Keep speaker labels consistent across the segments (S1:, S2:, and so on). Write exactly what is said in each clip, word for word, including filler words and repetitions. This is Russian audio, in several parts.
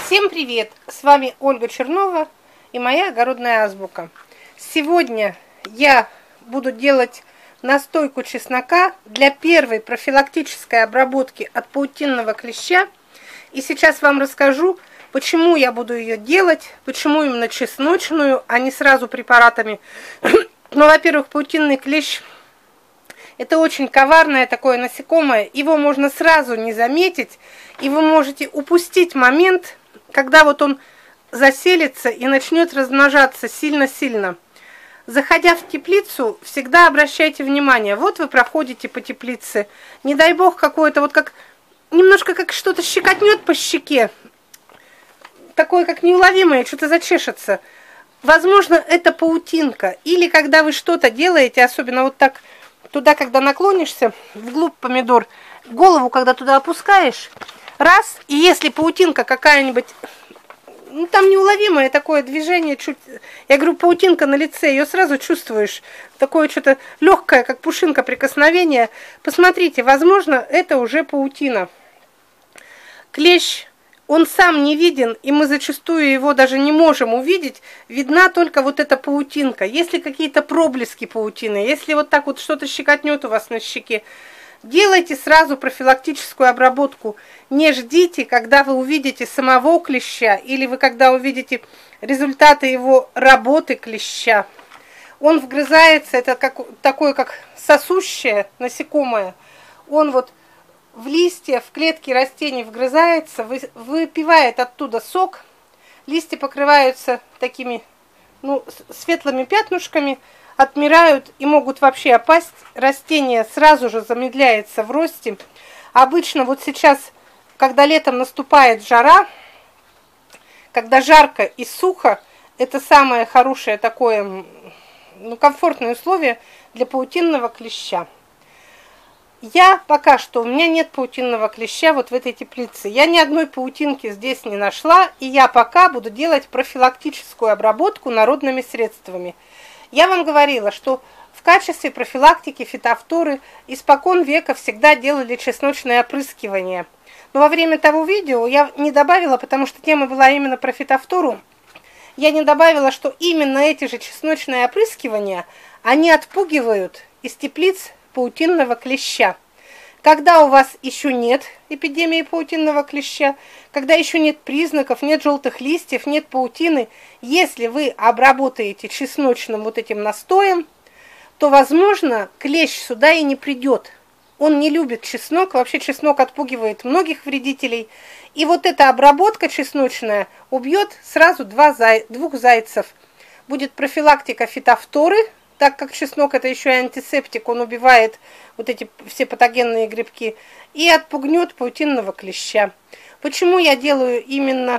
S1: Всем привет! С вами Ольга Чернова и моя огородная азбука. Сегодня я буду делать настойку чеснока для первой профилактической обработки от паутинного клеща. И сейчас вам расскажу, почему я буду ее делать, почему именно чесночную, а не сразу препаратами. Ну, во-первых, паутинный клещ – это очень коварное такое насекомое, его можно сразу не заметить, и вы можете упустить момент, когда вот он заселится и начнет размножаться сильно-сильно. Заходя в теплицу, всегда обращайте внимание, вот вы проходите по теплице, не дай бог какое-то, вот как, немножко как что-то щекотнет по щеке, такое как неуловимое, что-то зачешется. Возможно, это паутинка, или когда вы что-то делаете, особенно вот так, туда, когда наклонишься, вглубь помидор, голову, когда туда опускаешь, раз, и если паутинка какая-нибудь, ну там неуловимое такое движение, чуть, я говорю, паутинка на лице, ее сразу чувствуешь, такое что-то легкое, как пушинка прикосновения, посмотрите, возможно, это уже паутина. Клещ, он сам не виден, и мы зачастую его даже не можем увидеть, видна только вот эта паутинка. Если какие-то проблески паутины, если вот так вот что-то щекотнет у вас на щеке, делайте сразу профилактическую обработку. Не ждите, когда вы увидите самого клеща, или вы когда увидите результаты его работы клеща. Он вгрызается, это как, такое как сосущее насекомое. Он вот в листья, в клетки растений вгрызается, вы, выпивает оттуда сок. Листья покрываются такими, ну, светлыми пятнышками, отмирают и могут вообще опасть. Растение сразу же замедляется в росте. Обычно вот сейчас, когда летом наступает жара, когда жарко и сухо, это самое хорошее такое, ну, комфортное условие для паутинного клеща. Я пока что, у меня нет паутинного клеща вот в этой теплице. Я ни одной паутинки здесь не нашла, и я пока буду делать профилактическую обработку народными средствами. Я вам говорила, что в качестве профилактики фитофторы испокон века всегда делали чесночное опрыскивание. Но во время того видео я не добавила, потому что тема была именно про фитофтору, я не добавила, что именно эти же чесночные опрыскивания, они отпугивают из теплиц паутинного клеща. Когда у вас еще нет эпидемии паутинного клеща, когда еще нет признаков, нет желтых листьев, нет паутины, если вы обработаете чесночным вот этим настоем, то, возможно, клещ сюда и не придет. Он не любит чеснок, вообще чеснок отпугивает многих вредителей. И вот эта обработка чесночная убьет сразу два зай... двух зайцев. Будет профилактика фитофторы, так как чеснок это еще и антисептик, он убивает вот эти все патогенные грибки, и отпугнет паутинного клеща. Почему я делаю именно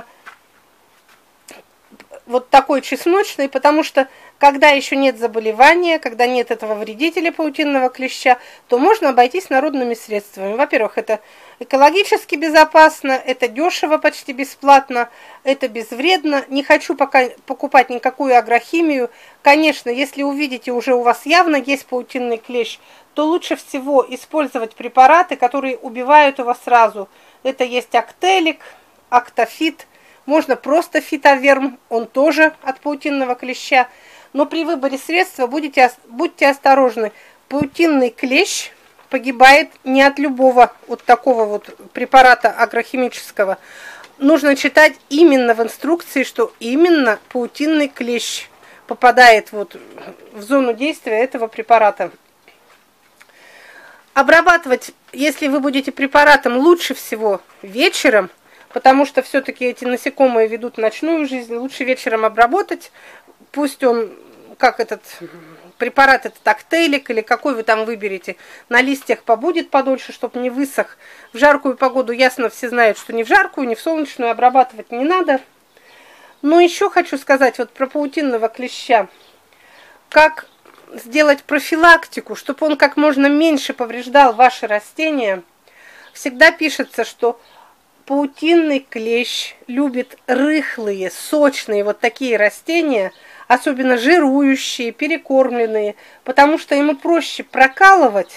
S1: вот такой чесночный? Потому что когда еще нет заболевания, когда нет этого вредителя паутинного клеща, то можно обойтись народными средствами. Во-первых, это экологически безопасно, это дешево, почти бесплатно, это безвредно. Не хочу пока покупать никакую агрохимию. Конечно, если увидите, уже у вас явно есть паутинный клещ, то лучше всего использовать препараты, которые убивают его сразу. Это есть Актелик, Актофит, можно просто Фитоверм, он тоже от паутинного клеща. Но при выборе средства будете, будьте осторожны. Паутинный клещ погибает не от любого вот такого вот препарата агрохимического. Нужно читать именно в инструкции, что именно паутинный клещ попадает вот в зону действия этого препарата. Обрабатывать, если вы будете препаратом, лучше всего вечером, потому что все-таки эти насекомые ведут ночную жизнь, лучше вечером обработать. Пусть он, как этот препарат, этот Актелик или какой вы там выберете, на листьях побудет подольше, чтобы не высох. В жаркую погоду, ясно, все знают, что ни в жаркую, ни в солнечную обрабатывать не надо. Но еще хочу сказать вот про паутинного клеща. Как сделать профилактику, чтобы он как можно меньше повреждал ваши растения. Всегда пишется, что паутинный клещ любит рыхлые, сочные вот такие растения, особенно жирующие, перекормленные, потому что ему проще прокалывать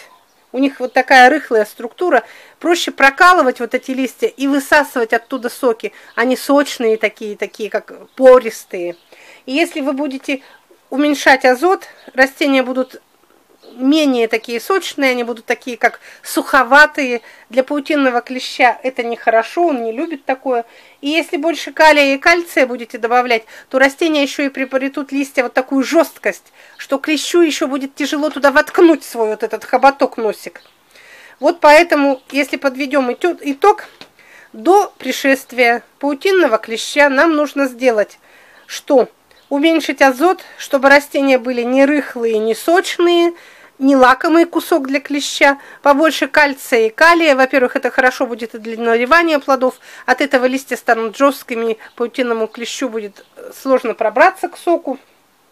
S1: У них вот такая рыхлая структура. Проще прокалывать вот эти листья и высасывать оттуда соки. Они сочные такие, такие как пористые. И если вы будете уменьшать азот, растения будут менее такие сочные, они будут такие как суховатые. Для паутинного клеща это нехорошо, он не любит такое. И если больше калия и кальция будете добавлять, то растения еще и приобретут листья вот такую жесткость, что клещу еще будет тяжело туда воткнуть свой вот этот хоботок, носик. Вот поэтому, если подведем итог, до пришествия паутинного клеща нам нужно сделать, что уменьшить азот, чтобы растения были не рыхлые, не сочные, не лакомый кусок для клеща, побольше кальция и калия. Во-первых, это хорошо будет и для наливания плодов. От этого листья станут жесткими, паутинному клещу будет сложно пробраться к соку.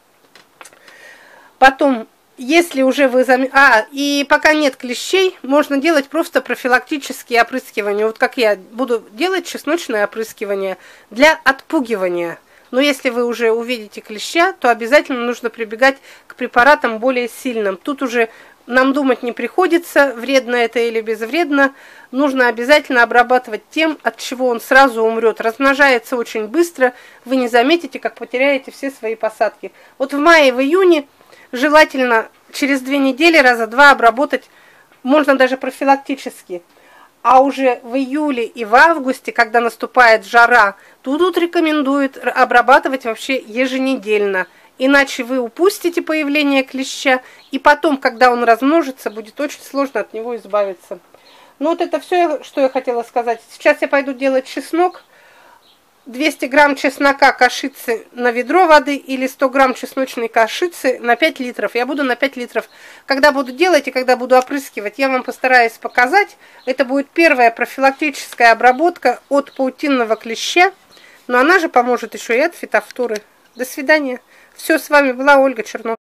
S1: Потом, если уже вы... Зам... А, и пока нет клещей, можно делать просто профилактические опрыскивания. Вот как я буду делать чесночное опрыскивание для отпугивания. Но если вы уже увидите клеща, то обязательно нужно прибегать к препаратам более сильным. Тут уже нам думать не приходится, вредно это или безвредно. Нужно обязательно обрабатывать тем, от чего он сразу умрет. Размножается очень быстро, вы не заметите, как потеряете все свои посадки. Вот в мае, в июне желательно через две недели раза два обработать, можно даже профилактически. А уже в июле и в августе, когда наступает жара, тут рекомендуют обрабатывать вообще еженедельно. Иначе вы упустите появление клеща, и потом, когда он размножится, будет очень сложно от него избавиться. Ну вот это все, что я хотела сказать. Сейчас я пойду делать чеснок. двести грамм чеснока кашицы на ведро воды или сто грамм чесночной кашицы на пять литров. Я буду на пять литров. Когда буду делать и когда буду опрыскивать, я вам постараюсь показать. Это будет первая профилактическая обработка от паутинного клеща. Но она же поможет еще и от фитофторы. До свидания. Все, с вами была Ольга Чернова.